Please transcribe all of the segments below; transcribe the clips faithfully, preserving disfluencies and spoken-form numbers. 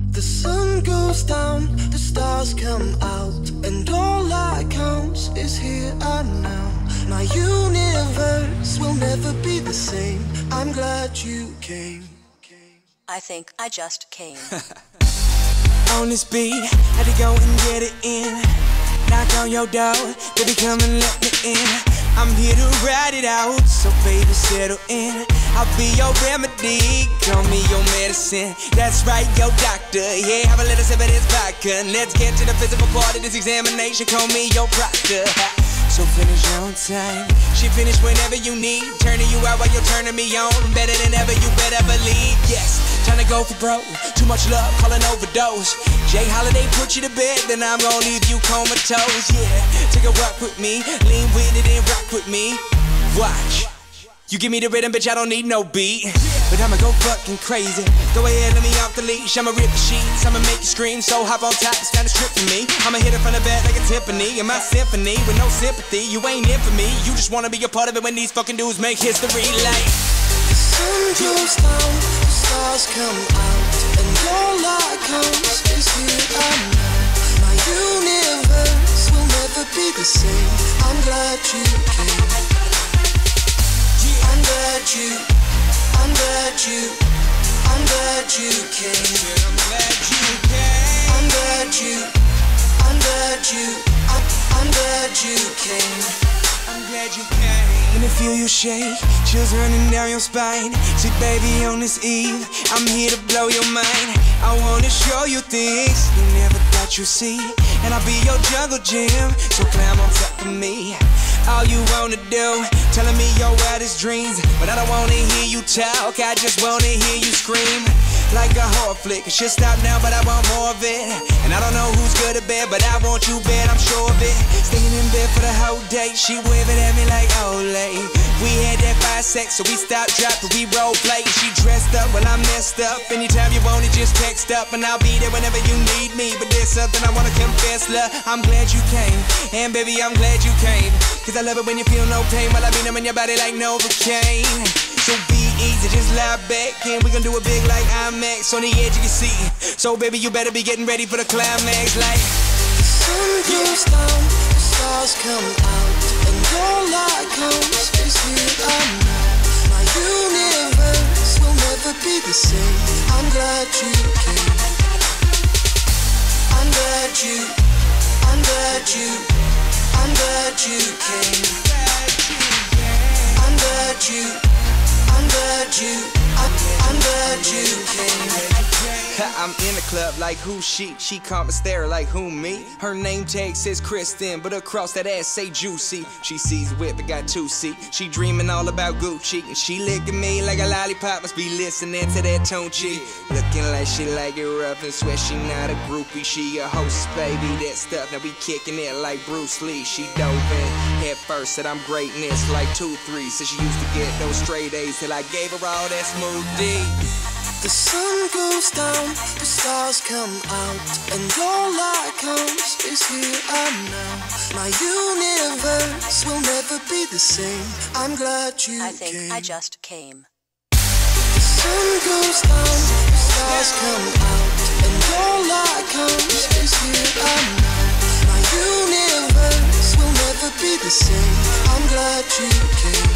The sun goes down, the stars come out, and all that counts is here and now. My universe will never be the same. I'm glad you came. I think I just came. On this beat, had to go and get it in. Knock on your door, baby, come and let me in. I'm here to ride it out, so baby, settle in. I'll be your remedy, call me your medicine. That's right, your doctor, yeah, have a little sip of this vodka. Let's get to the physical part of this examination, call me your proctor. So finish on time, she finish whenever you need. Turning you out while you're turning me on. Better than ever, you better believe. Yes, trying to go for broke, too much love, call an overdose. Jay Holiday put you to bed, then I'm gonna leave you comatose. Yeah, take a walk with me, lean with it and rock with me. Watch, you give me the rhythm, bitch, I don't need no beat. But I'ma go fucking crazy. Go ahead, let me off the leash. I'ma rip the sheets, I'ma make you scream. So hop on top, it's kinda strip for me. I'ma hit it from the back like a Tiffany. In my symphony, with no sympathy. You ain't in for me, you just wanna be a part of it when these fucking dudes make history like. The sun goes down, the stars come out, and all that counts is here and now. My universe will never be the same. I'm glad you came. I'm glad you, I'm glad you, I'm glad you came. I'm glad you came. I'm glad you, I'm glad you, I'm, I'm glad you came. I'm glad you came. When I feel you shake, chills running down your spine. See, baby, on this eve, I'm here to blow your mind. I wanna show you things you never thought you'd see. And I'll be your jungle gym, so climb on top of me. All you wanna do, telling me your wildest dreams. But I don't wanna hear you talk, I just wanna hear you scream. Like a horror flick, it should stop now, but I want more of it. And I don't know who's good or bad, but I want you bad, I'm sure of it. Staying in bed for the whole day, she waving at me like Olay. We had that fire sex, so we stopped, dropped, but we role play. And she dressed up, well, I messed up. Anytime you want it, just text up, and I'll be there whenever you need me. But there's something I wanna confess, love, I'm glad you came. And baby, I'm glad you came. Cause I love it when you feel no pain while I be numbing your body like Novocaine. So be easy, just lie back, and we gon' do it big like IMAX. On the edge you can see, so baby, you better be getting ready for the climax. Like the sun goes down, the stars come out, and all that counts is here and now. My universe will never be the same. I'm glad you came. I'm glad you, I'm glad you, I'm glad you came. I'm glad you, I'm glad you, I'm, I'm glad you came. I'm in the club like who she? She come and stare like who me? Her name tag says Kristen, but across that ass say Juicy. She sees whip, it got two seat. She dreaming all about Gucci, and she licking me like a lollipop. Must be listening to that Tunchi. Looking like she like it rough and sweat. She not a groupie, she a host, baby. That stuff, now we kicking it like Bruce Lee. She dove in head first, said I'm greatness like two three. Said she used to get those straight A's till I gave her all that smooth D. The sun goes down, the stars come out, and all that counts is here and now. My universe will never be the same. I'm glad you I think came. I just came. The sun goes down, the stars come out, and all that counts is here and now. My universe will never be the same. I'm glad you came.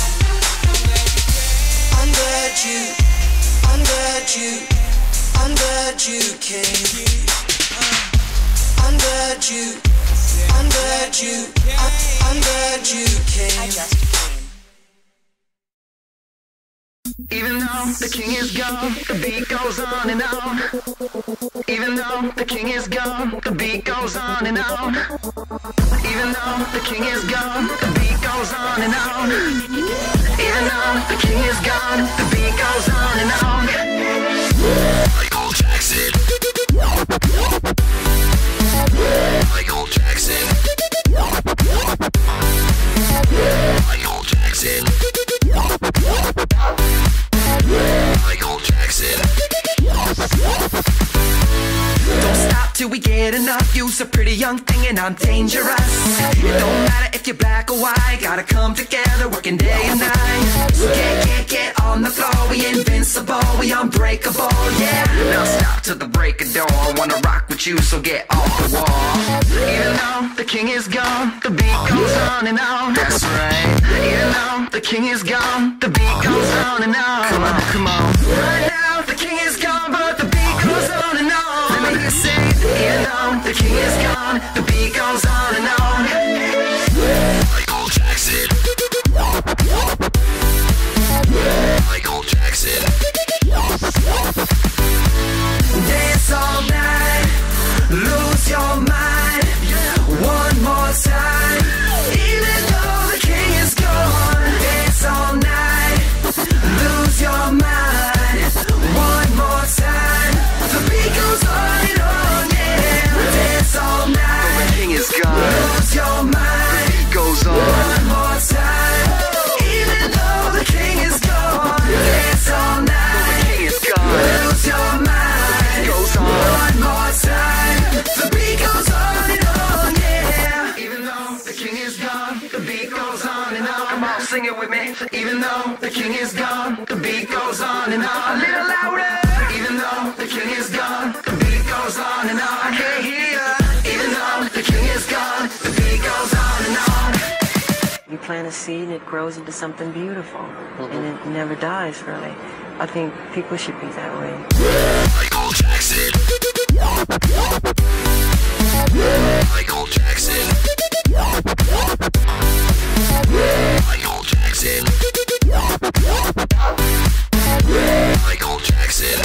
I'm glad you, I'm glad you, I'm glad you came. I'm glad you, I'm glad you, I'm, I'm glad you came. I just came. Even though the king is gone, the beat goes on and on. Even though the king is gone, the beat goes on and on. Even though the king is gone, the beat goes on and on. Even though the king is gone, the beat goes on and on. Michael Jackson. Michael Jackson. Michael Jackson. Michael Jackson. Don't stop till we get enough. You's a pretty young thing and I'm dangerous. It don't matter if you're black or white. Gotta come together, working day and night. So get, get, get on the floor. We invincible, we unbreakable, yeah. Now stop till the break break of dawn. Wanna rock with you, so get off the wall. Even though the king is gone, the beat goes on and on. That's right. Even though the king is gone, the beat goes on and on. Come on, come on. Right now the king is gone, but the beat goes on and on. Let me hear you say, even though the king is gone, the beat goes on and on. Michael Jackson. Michael Jackson. Dance all night, lose your mind. One more time, even though the king is gone. Dance all night, lose your mind. One more time, the beat goes on and on, yeah. Dance all night, the king is gone. Lose your mind, the beat goes on. One more time, even though the king is gone. Dance all night, the king is gone. Lose your mind, goes on. One more time, the beat goes on and on, yeah. Even though the king is gone, the beat goes on and on. Come on, sing it with me. Even though the king is gone, the beat goes on and on. A little louder. Even though the king is gone, the beat goes on and on. I can't hear ya. Even though the king is gone, the beat goes on and on. You plant a seed, it grows into something beautiful, mm-hmm. and it never dies, really. I think people should be that way. Michael Jackson. Michael Jackson. Michael Jackson. Michael Jackson.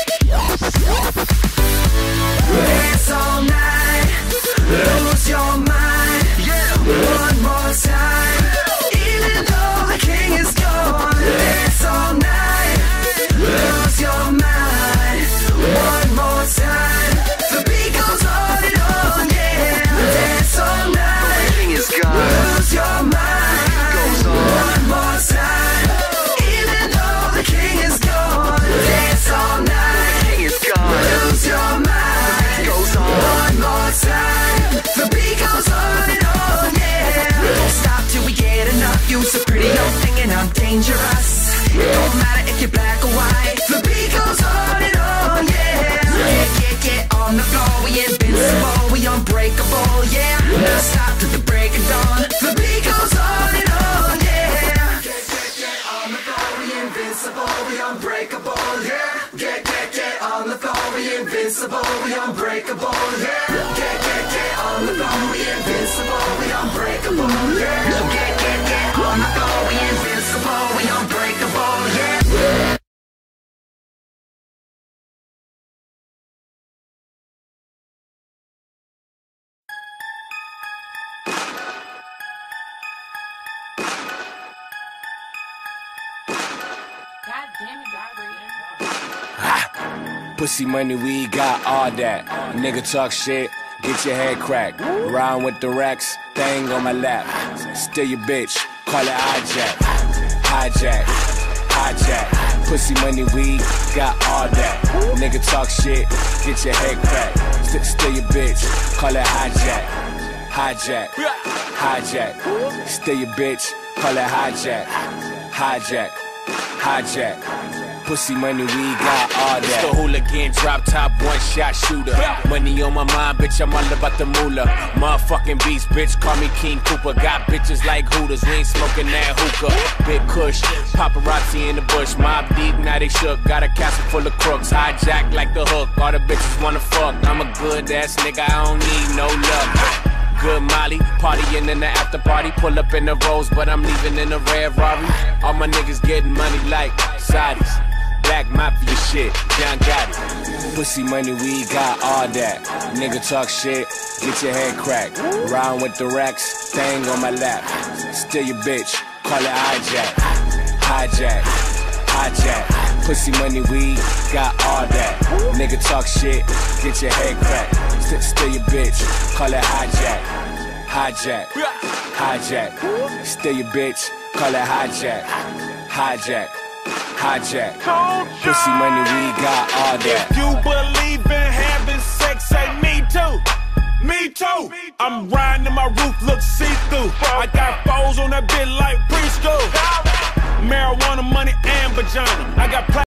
Dance all night, lose your mind. One more time, even though the king is gone. Dance all night, lose your mind. One more time, the beat goes on and on, yeah. Dance all night, the king is gone. Lose your mind, goes on. One more time, even though the king is gone. Dance all night, the king is gone. Lose your mind, goes on. One more time, the beat goes on and on, yeah. Don't stop till we get enough. You so pretty, I'm thinking I'm dangerous. Don't matter if you're black or white, the beat goes on and on, yeah. Get, get, get on the floor, we invincible, we unbreakable, yeah. Never stop till the break of dawn, the beat goes on and on, yeah. Get, get, get on the floor, we invincible, we unbreakable, yeah. Get, get, get on the floor, we invincible, we unbreakable, yeah. Get, get, get on the floor, we invincible, we unbreakable, yeah. Get, get, get on the floor, we invincible, we unbreakable, yeah. God damn it, Pussy money, we got all that. Nigga talk shit, get your head cracked. Round with the racks, thing on my lap. Still your bitch, call it hijack. Hijack, hijack. Pussy money, we got all that. Nigga talk shit, get your head cracked. St still your bitch, call it hijack. Hijack, hijack. Still your bitch, call it hijack. Hijack, hijack. Pussy money, we got all that. It's the hooligan, drop top, one shot shooter. Money on my mind, bitch, I'm all about the moolah. Motherfucking beast, bitch, call me King Cooper. Got bitches like Hooters, we ain't smoking that hookah. Big Kush, paparazzi in the bush. Mob deep, now they shook. Got a castle full of crooks, hijack like the hook. All the bitches wanna fuck. I'm a good ass nigga, I don't need no luck. Good Molly, partying in the after party. Pull up in the Rolls, but I'm leaving in a red Rari. All my niggas getting money like Saudis. Black Mafia shit, John Gotti. Pussy money, we got all that. Nigga talk shit, get your head cracked. Round with the racks, thing on my lap. Still your bitch, call it hijack. Hijack, hijack. Pussy money, we got all that. Nigga talk shit, get your head cracked. St still your bitch, call it hijack. Hijack, hijack. Still your bitch, call it hijack. Hijack. Hijack, pussy money, we got all that. If you believe in having sex, say me too. Me too. I'm riding and my roof looks see-through. I got foes on that bit like preschool. Marijuana, money, and vagina. I got